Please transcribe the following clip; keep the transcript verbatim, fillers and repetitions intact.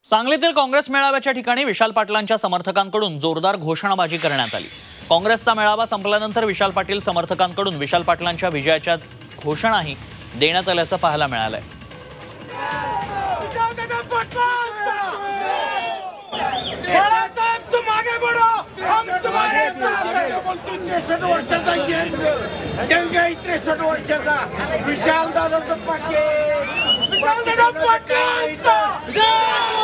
सांगलीतील काँग्रेस मेळाव्याच्या ठिकाणी विशाल पाटलांच्या समर्थकांकडून जोरदार घोषणाबाजी करण्यात आली। काँग्रेसचा मेळावा संपल्यानंतर विशाल पाटील समर्थकांकडून विशाल पाटलांच्या विजयाच्या घोषणाही देण्यात आल्याचं पाहायला मिळालंय। विशाल दादा पाटील